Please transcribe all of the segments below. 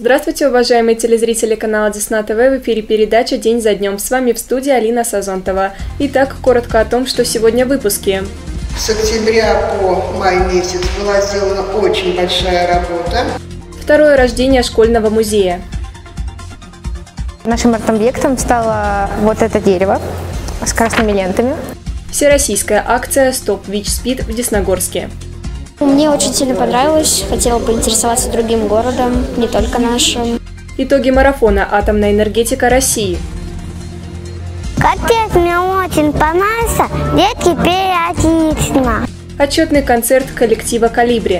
Здравствуйте, уважаемые телезрители канала Десна ТВ, в эфире передача «День за днем». С вами в студии Алина Сазонтова. Итак, коротко о том, что сегодня в выпуске. С октября по май месяц была сделана очень большая работа. Второе рождение школьного музея. Нашим арт-объектом стало вот это дерево с красными лентами. Всероссийская акция «Стоп ВИЧ-СПИД» в Десногорске. Мне очень сильно понравилось, хотела поинтересоваться другим городом, не только нашим. Итоги марафона «Атомная энергетика России». Капец, мне очень понравился, детки пели отлично. Отчетный концерт коллектива «Колибри».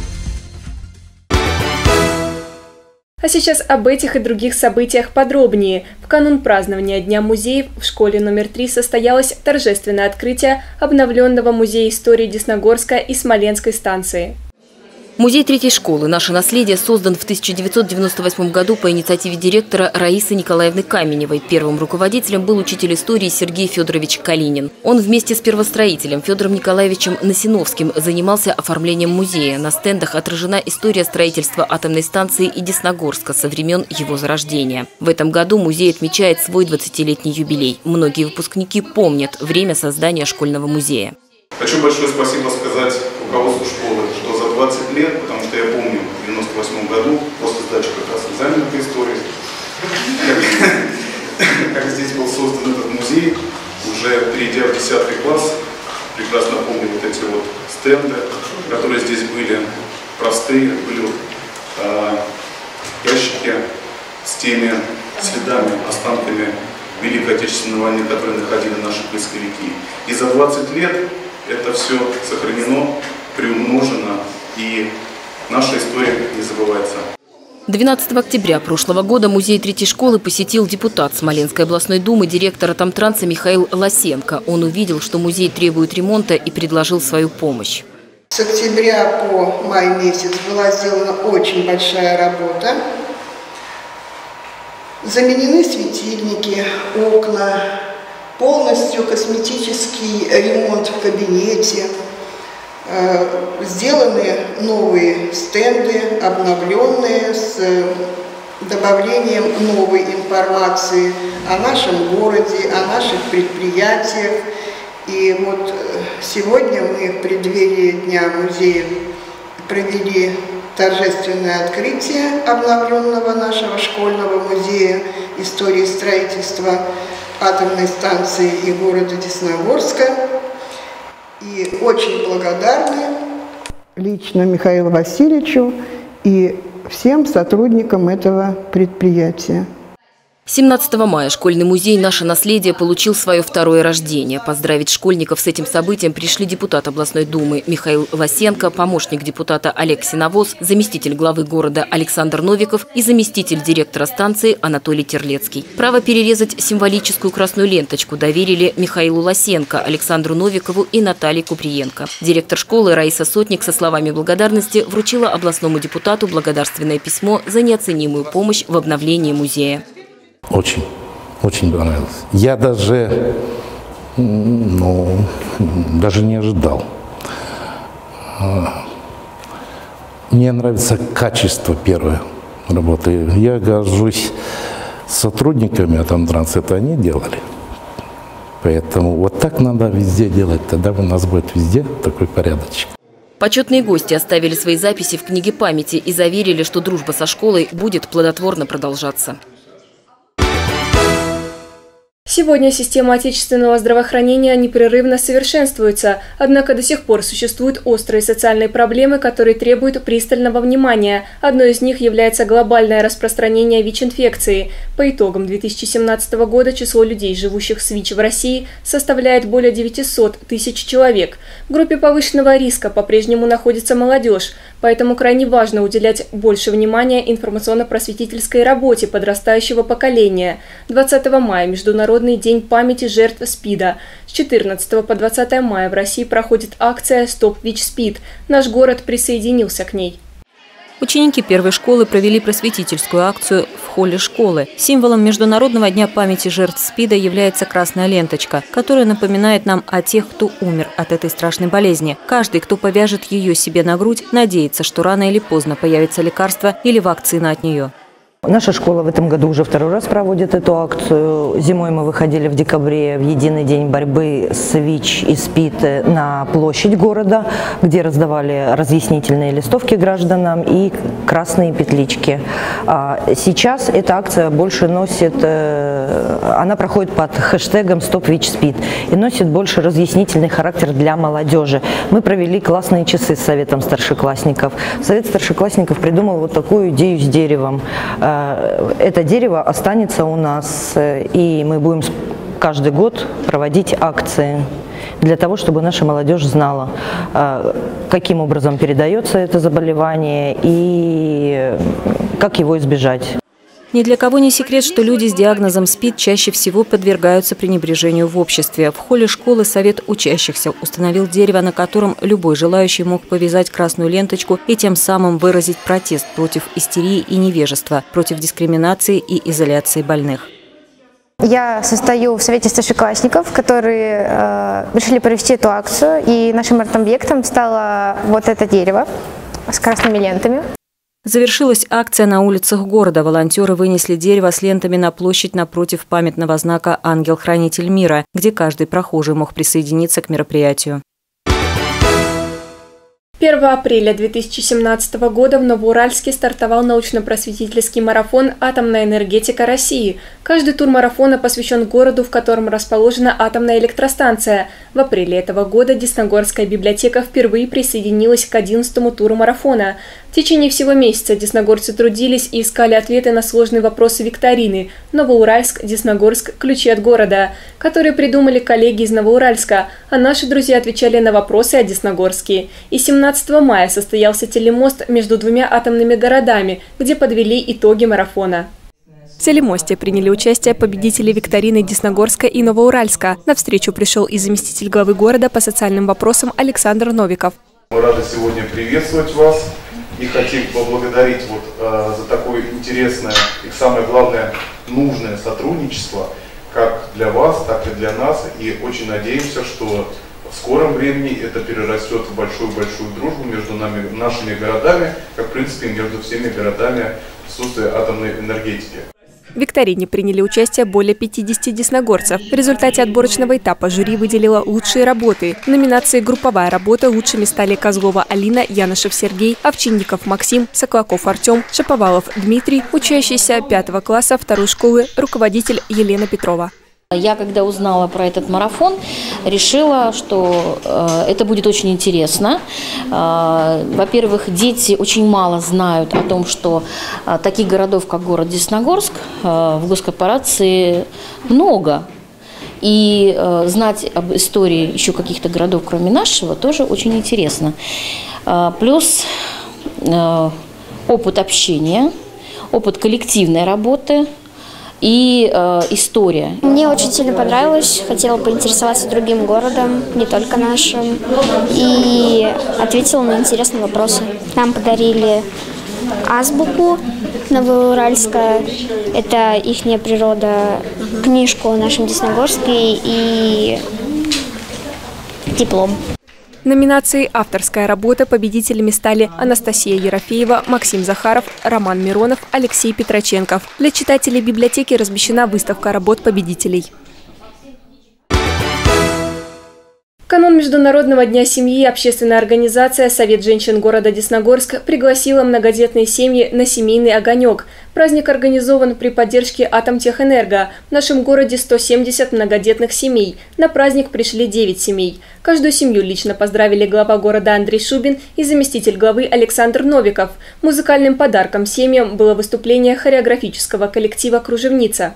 А сейчас об этих и других событиях подробнее. В канун празднования Дня музеев в школе номер 3 состоялось торжественное открытие обновленного музея истории Десногорска и Смоленской станции. Музей третьей школы «Наше наследие» создан в 1998 году по инициативе директора Раисы Николаевны Каменевой. Первым руководителем был учитель истории Сергей Федорович Калинин. Он вместе с первостроителем Федором Николаевичем Насиновским занимался оформлением музея. На стендах отражена история строительства атомной станции и Десногорска со времен его зарождения. В этом году музей отмечает свой 20-летний юбилей. Многие выпускники помнят время создания школьного музея. Хочу большое спасибо сказать руководству школы, что за 20 лет, потому что я помню, в 1998 году, после сдачи как раз экзамена по истории, как здесь был создан этот музей, уже перейдя в 10 класс, прекрасно помню вот эти вот стенды, которые здесь были простые, были ящики с теми следами, останками Великой Отечественной войны, которые находили наши поисковики. И за 20 лет это все сохранено, приумножено, и наша история не забывается. 12 октября прошлого года музей третьей школы посетил депутат Смоленской областной думы, директор Атомтранса Михаил Лосенко. Он увидел, что музей требует ремонта, и предложил свою помощь. С октября по май месяц была сделана очень большая работа. Заменены светильники, окна, полностью косметический ремонт в кабинете. Сделаны новые стенды, обновленные, с добавлением новой информации о нашем городе, о наших предприятиях. И вот сегодня мы в преддверии Дня музея провели торжественное открытие обновленного нашего школьного музея истории строительства атомной станции и города Десногорска. И очень благодарны лично Михаилу Васильевичу и всем сотрудникам этого предприятия. 17 мая школьный музей «Наше наследие» получил свое второе рождение. Поздравить школьников с этим событием пришли депутат областной думы Михаил Лосенко, помощник депутата Олег Синовоз, заместитель главы города Александр Новиков и заместитель директора станции Анатолий Терлецкий. Право перерезать символическую красную ленточку доверили Михаилу Лосенко, Александру Новикову и Наталье Куприенко. Директор школы Раиса Сотник со словами благодарности вручила областному депутату благодарственное письмо за неоценимую помощь в обновлении музея. Очень понравилось. Я даже не ожидал. Мне нравится качество первой работы. Я горжусь сотрудниками Атомтранса, это они делали. Поэтому вот так надо везде делать, тогда у нас будет везде такой порядочек. Почетные гости оставили свои записи в книге памяти и заверили, что дружба со школой будет плодотворно продолжаться. Сегодня система отечественного здравоохранения непрерывно совершенствуется, однако до сих пор существуют острые социальные проблемы, которые требуют пристального внимания. Одной из них является глобальное распространение ВИЧ-инфекции. По итогам 2017 года число людей, живущих с ВИЧ в России, составляет более 900 тысяч человек. В группе повышенного риска по-прежнему находится молодежь, поэтому крайне важно уделять больше внимания информационно-просветительской работе подрастающего поколения. 20 мая Международный день памяти жертв СПИДа. С 14 по 20 мая в России проходит акция «Стоп ВИЧ-СПИД». Наш город присоединился к ней. Ученики первой школы провели просветительскую акцию в холле школы. Символом Международного дня памяти жертв СПИДа является красная ленточка, которая напоминает нам о тех, кто умер от этой страшной болезни. Каждый, кто повяжет ее себе на грудь, надеется, что рано или поздно появится лекарство или вакцина от нее. Наша школа в этом году уже второй раз проводит эту акцию. Зимой мы выходили в декабре в единый день борьбы с ВИЧ и СПИД на площадь города, где раздавали разъяснительные листовки гражданам и красные петлички. Сейчас эта акция больше носит, она проходит под хэштегом «Стоп ВИЧ-СПИД» и носит больше разъяснительный характер для молодежи. Мы провели классные часы с Советом старшеклассников. Совет старшеклассников придумал вот такую идею с деревом. Это дерево останется у нас, и мы будем каждый год проводить акции для того, чтобы наша молодежь знала, каким образом передается это заболевание и как его избежать. Ни для кого не секрет, что люди с диагнозом СПИД чаще всего подвергаются пренебрежению в обществе. В холле школы совет учащихся установил дерево, на котором любой желающий мог повязать красную ленточку и тем самым выразить протест против истерии и невежества, против дискриминации и изоляции больных. Я состою в совете старшеклассников, которые решили провести эту акцию, и нашим арт-объектом стало вот это дерево с красными лентами. Завершилась акция на улицах города. Волонтеры вынесли дерево с лентами на площадь напротив памятного знака «Ангел-хранитель мира», где каждый прохожий мог присоединиться к мероприятию. 1 апреля 2017 года в Новоуральске стартовал научно-просветительский марафон «Атомная энергетика России». Каждый тур марафона посвящен городу, в котором расположена атомная электростанция. В апреле этого года Десногорская библиотека впервые присоединилась к 11-му туру марафона. В течение всего месяца десногорцы трудились и искали ответы на сложные вопросы викторины «Новоуральск, Десногорск. Ключи от города», которые придумали коллеги из Новоуральска, а наши друзья отвечали на вопросы о Десногорске. И 17 мая состоялся телемост между двумя атомными городами, где подвели итоги марафона. В телемосте приняли участие победители викторины Десногорска и Новоуральска. На встречу пришел и заместитель главы города по социальным вопросам Александр Новиков. Мы рады сегодня приветствовать вас и хотим поблагодарить за такое интересное и, самое главное, нужное сотрудничество как для вас, так и для нас. И очень надеемся, что в скором времени это перерастет в большую-большую дружбу между нашими городами, как, в принципе, между всеми городами присутствия атомной энергетики. В викторине приняли участие более 50 десногорцев. В результате отборочного этапа жюри выделило лучшие работы. В номинации «Групповая работа» лучшими стали Козлова Алина, Янышев Сергей, Овчинников Максим, Соклаков Артем, Шаповалов Дмитрий, учащийся 5 класса 2 школы, руководитель Елена Петрова. Я, когда узнала про этот марафон, решила, что это будет очень интересно. Во-первых, дети очень мало знают о том, что таких городов, как город Десногорск, в госкорпорации много. И знать об истории еще каких-то городов, кроме нашего, тоже очень интересно. Плюс опыт общения, опыт коллективной работы и история. Мне очень сильно понравилось, хотела поинтересоваться другим городом, не только нашим, и ответила на интересные вопросы. Нам подарили азбуку Новоуральска, это ихняя природа, книжку о нашем Десногорске и диплом. В номинации «Авторская работа» победителями стали Анастасия Ерофеева, Максим Захаров, Роман Миронов, Алексей Петроченков. Для читателей библиотеки размещена выставка работ победителей. В канун Международного дня семьи общественная организация «Совет женщин города Десногорск» пригласила многодетные семьи на семейный огонек. Праздник организован при поддержке Атомтехэнерго. В нашем городе 170 многодетных семей. На праздник пришли 9 семей. Каждую семью лично поздравили глава города Андрей Шубин и заместитель главы Александр Новиков. Музыкальным подарком семьям было выступление хореографического коллектива «Кружевница».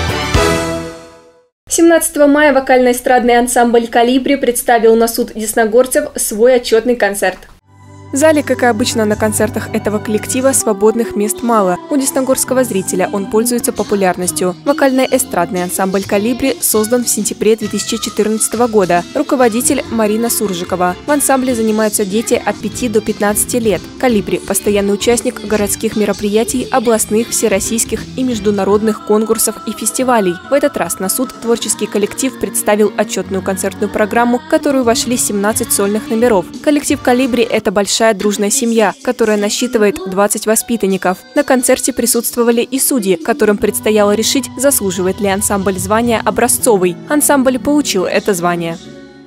17 мая вокально-эстрадный ансамбль «Калибри» представил на суд десногорцев свой отчетный концерт. В зале, как и обычно на концертах этого коллектива, свободных мест мало. У десногорского зрителя он пользуется популярностью. Вокально-эстрадный ансамбль «Калибри» создан в сентябре 2014 года. Руководитель Марина Суржикова. В ансамбле занимаются дети от 5 до 15 лет. «Калибри» – постоянный участник городских мероприятий, областных, всероссийских и международных конкурсов и фестивалей. В этот раз на суд творческий коллектив представил отчетную концертную программу, в которую вошли 17 сольных номеров. Коллектив «Калибри» – это большая большая дружная семья, которая насчитывает 20 воспитанников. На концерте присутствовали и судьи, которым предстояло решить, заслуживает ли ансамбль звания «Образцовый». Ансамбль получил это звание.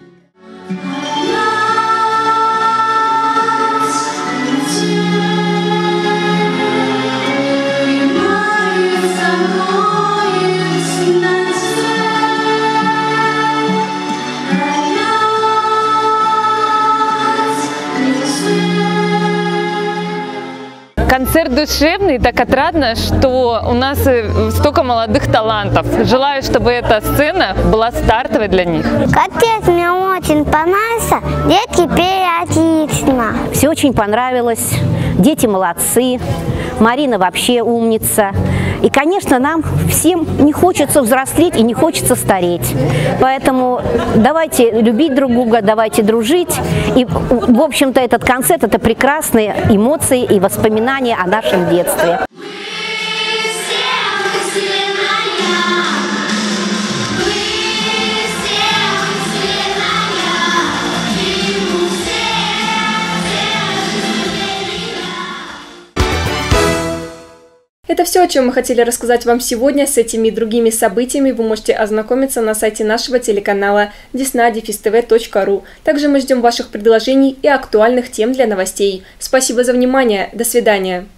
Концерт душевный, так отрадно, что у нас столько молодых талантов. Желаю, чтобы эта сцена была стартовой для них. Концерт мне очень понравился, детки пели отлично. Все очень понравилось, дети молодцы, Марина вообще умница. И, конечно, нам всем не хочется взрослеть и не хочется стареть. Поэтому давайте любить друг друга, давайте дружить. И, в общем-то, этот концерт – это прекрасные эмоции и воспоминания о нашем детстве. Это все, о чем мы хотели рассказать вам сегодня. С этими и другими событиями вы можете ознакомиться на сайте нашего телеканала desna-tv.ru. Также мы ждем ваших предложений и актуальных тем для новостей. Спасибо за внимание. До свидания.